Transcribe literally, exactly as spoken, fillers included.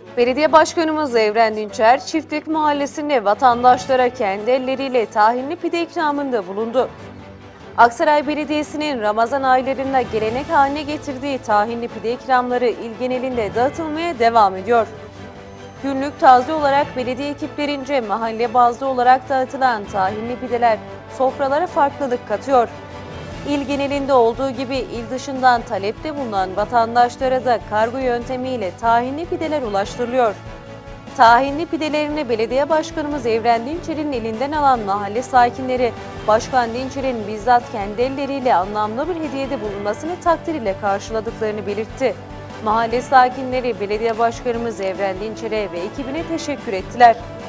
Belediye Başkanımız Evren Dinçer, Çiftlik Mahallesi'nde vatandaşlara kendi elleriyle tahinli pide ikramında bulundu. Aksaray Belediyesi'nin Ramazan aylarında gelenek haline getirdiği tahinli pide ikramları il genelinde dağıtılmaya devam ediyor. Günlük taze olarak belediye ekiplerince mahalle bazlı olarak dağıtılan tahinli pideler sofralara farklılık katıyor. İl genelinde olduğu gibi il dışından talepte bulunan vatandaşlara da kargo yöntemiyle tahinli pideler ulaştırılıyor. Tahinli pidelerini Belediye Başkanımız Evren Dinçer'in elinden alan mahalle sakinleri, Başkan Dinçer'in bizzat kendi elleriyle anlamlı bir hediyede bulunmasını takdir ile karşıladıklarını belirtti. Mahalle sakinleri Belediye Başkanımız Evren Dinçer'e ve ekibine teşekkür ettiler.